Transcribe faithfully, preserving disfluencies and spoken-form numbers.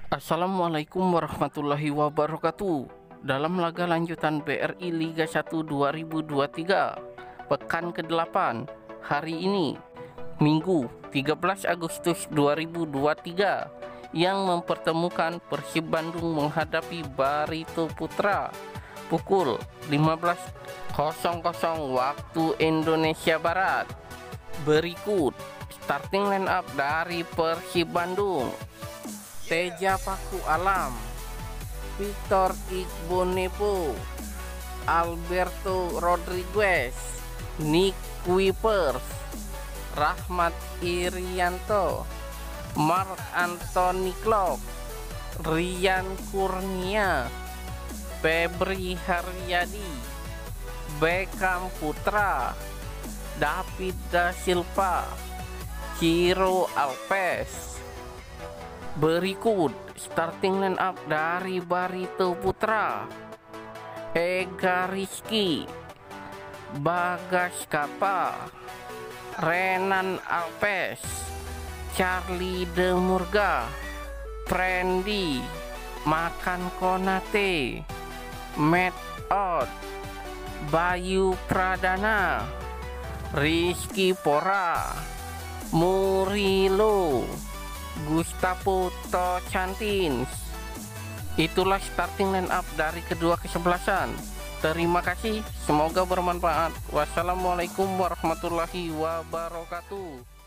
Assalamualaikum warahmatullahi wabarakatuh. Dalam laga lanjutan B R I Liga satu dua ribu dua puluh tiga pekan kedelapan hari ini Minggu tiga belas Agustus dua ribu dua puluh tiga yang mempertemukan Persib Bandung menghadapi Barito Putra pukul lima belas waktu Indonesia Barat. Berikut starting line up dari Persib Bandung: Teja Paku Alam, Victor Igbonepo, Alberto Rodriguez, Nick Kuipers, Rahmat Irianto, Mark Anthony Klok, Rian Kurnia, Febri Haryadi, Beckham Putra, David Da Silva, Ciro Alves. Berikut starting line up dari Barito Putra: Ega Rizky, Bagas Kapa, Renan Alves, Charlie Demurga, Prendi, Makan Konate, Matt Out, Bayu Pradana, Rizky Pora, Murilo, Gustavo Tocantins. Itulah starting line up dari kedua kesebelasan. Terima kasih, semoga bermanfaat. Wassalamualaikum warahmatullahi wabarakatuh.